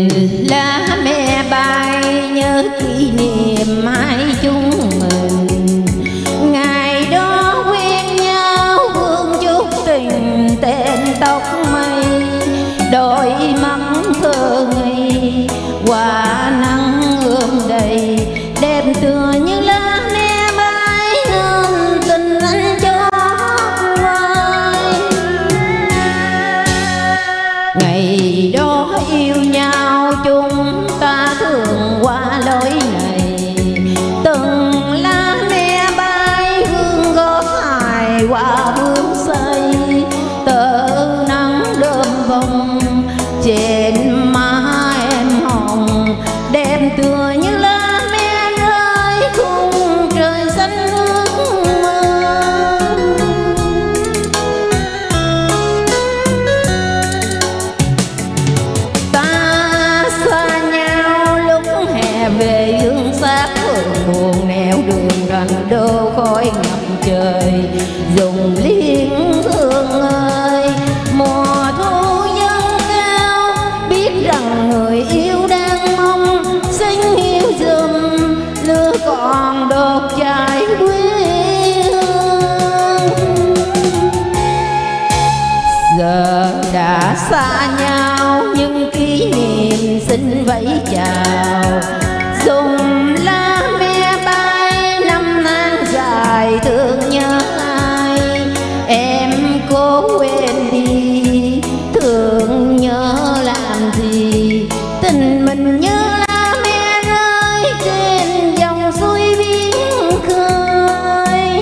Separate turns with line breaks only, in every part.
Nhìn lá me bay nhớ kỷ niệm hai chúng mình, ngày đó quen nhau hương chút tình tên tóc mây, đôi mắt thơ ngây hoa nắng ươm đầy, đẹp tựa như lá me bay nên tình anh cho ai. Ngày đó yêu nhau chúng ta thường qua lối này, từng lá me bay hương gót hài qua bướm xây, tờ nắng đơm bông trên má em hồng, đẹp tựa như lá me rơi khung trời xanh ước mơ. Ta xa nhau lúc hè về hương xác phường buồn nẻo đường rành đô khói ngập trời, dùng liên thương ơi mùa thu dâng cao, biết rằng người yêu đang mong xin yêu dùm lửa còn đốt cháy quê hương. Giờ đã xa nhau nhưng kỷ niệm xin vẫy chào, dùng lá me bay năm tháng dài thương nhớ ai, em cố quên đi thương nhớ làm gì, tình mình nhớ lá me rơi trên dòng suối biển khơi.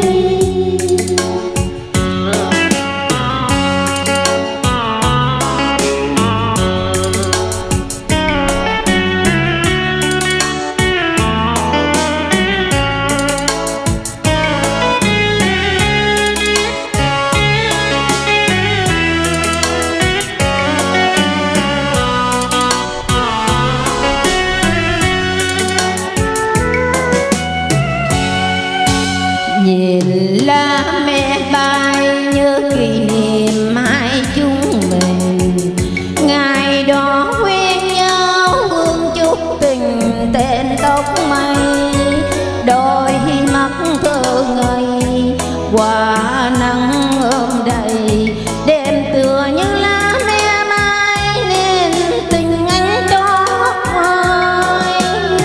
Nhìn lá me bay nhớ kỷ niệm hai chúng mình, ngày đó quen nhau hương chút tình tên tóc mây, đôi mắt thơ ngây hoa nắng ươm đầy, đêm tựa như lá me bay nên tình anh trót hoài.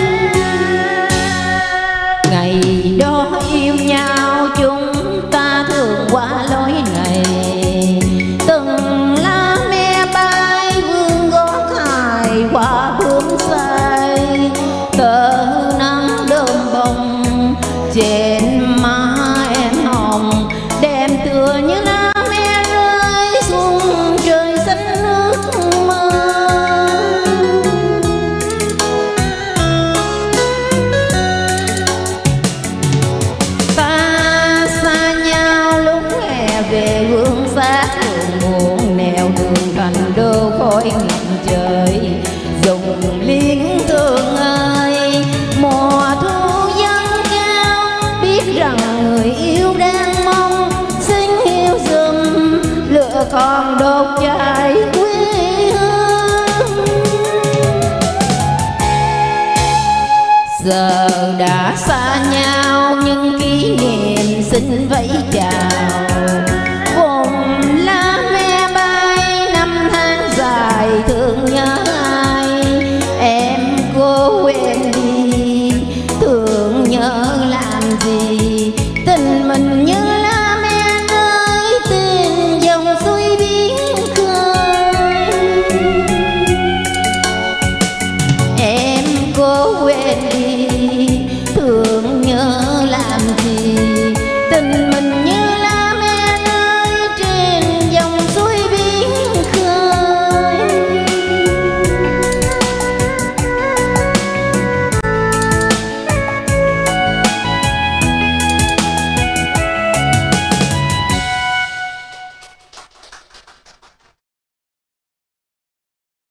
Ngày đó yêu nhau chúng ta thường qua lối này, từng lá me bay vương gót hài qua bướm say, tờ nắng đơm bông trên má em hồng, đẹp tựa như lá me rơi xuống trời xanh nước mơ. Ta xa nhau lúc hè về hương xác đường buồn nẻo đường thành đô khói ngập trời, dùng liên thương ơi mùa thu dâng cao, biết rằng người yêu đang mong xin yêu dùm lửa còn đốt cháy quê hương. Giờ đã xa